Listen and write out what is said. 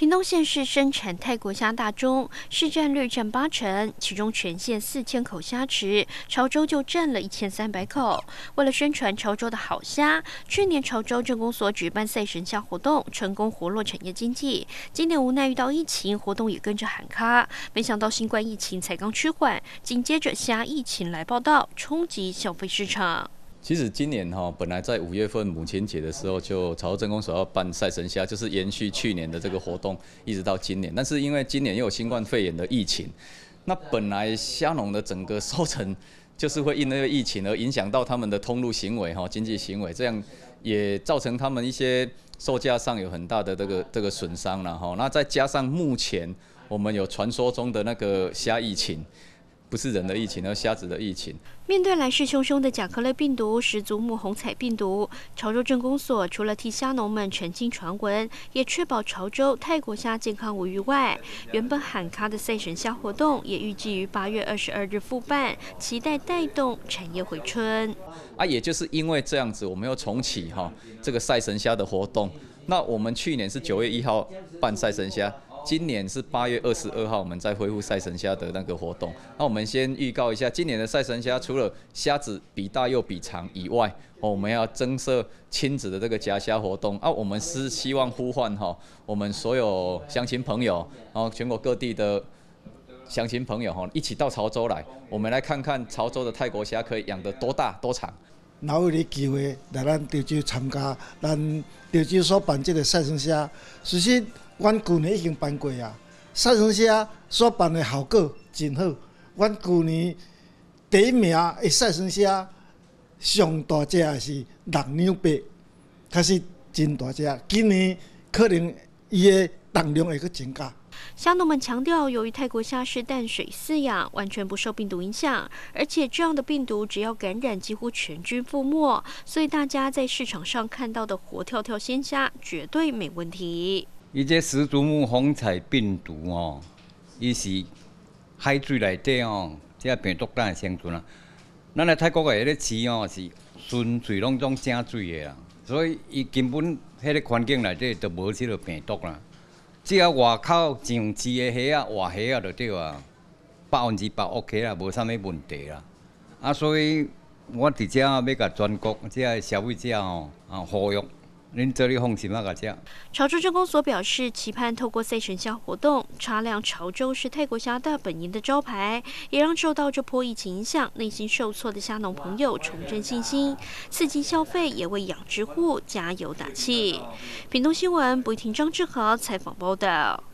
屏东县市生产泰国虾大宗，市占率占80%，其中全县4000口虾池，潮州就占了1300口。为了宣传潮州的好虾，去年潮州镇公所举办赛神虾活动，成功活络产业经济。今年无奈遇到疫情，活动也跟着喊卡。没想到新冠疫情才刚趋缓，紧接着虾疫情来报道，冲击消费市场。 其实今年本来在5月份母亲节的时候，就潮州镇公所要办赛神虾，就是延续去年的这个活动，一直到今年。但是因为今年又有新冠肺炎的疫情，那本来虾农的整个收成就是会因为疫情而影响到他们的通路行为、经济行为，这样也造成他们一些售价上有很大的这个损伤了哈。那再加上目前我们有传说中的那个虾疫情。不是人的疫情，而虾子的疫情。 面对来势汹汹的甲壳类病毒、始祖母红彩病毒，潮州镇公所除了替虾农们澄清传闻，也确保潮州泰国虾健康无虞外，原本喊卡的赛神虾活动也预计于8月22日复办，期待带动产业回春。 也就是因为这样子，我们又重启这个赛神虾的活动。那我们去年是9月1号办赛神虾。今年是8月22号，我们再恢复赛神虾的那个活动。那我们先预告一下，今年的赛神虾除了虾子比大又比长以外，我们要增设亲子的这个夹虾活动。我们是希望呼唤我们所有乡亲朋友，然后全国各地的乡亲朋友一起到潮州来，我们来看看潮州的泰国虾可以养得多大多长。 哪有啲机会来咱潮州参加咱潮州所办这个赛神虾？其实，阮去年已经办过啊。赛神虾所办的效果真好。阮去年第1名的赛神虾，上大只的是6两8，它是真大只。今年可能伊的重量会去增加。 虾农们强调，由于泰国虾是淡水饲养，完全不受病毒影响，而且这样的病毒只要感染，几乎全军覆没，所以大家在市场上看到的活跳跳鲜虾绝对没问题。 伊这始祖母红彩病毒伊是海水内底这病毒当然生存啦。咱来泰国的迄个市是纯粹拢种正水的啦，所以伊根本迄个环境内底就无即个病毒啦。只要外口上市的虾活虾就对啊，100%OK 啦，无啥物问题啦。所以我伫遮要甲全国这消费者呼吁，恁做哩放心甲食。 潮州镇公所表示，期盼透过赛神虾活动，擦亮潮州是泰国虾大本营的招牌，也让受到这波疫情影响、内心受挫的虾农朋友重振信心，刺激消费，也为养殖户加油打气。屏东新闻不一听张志豪采访报道。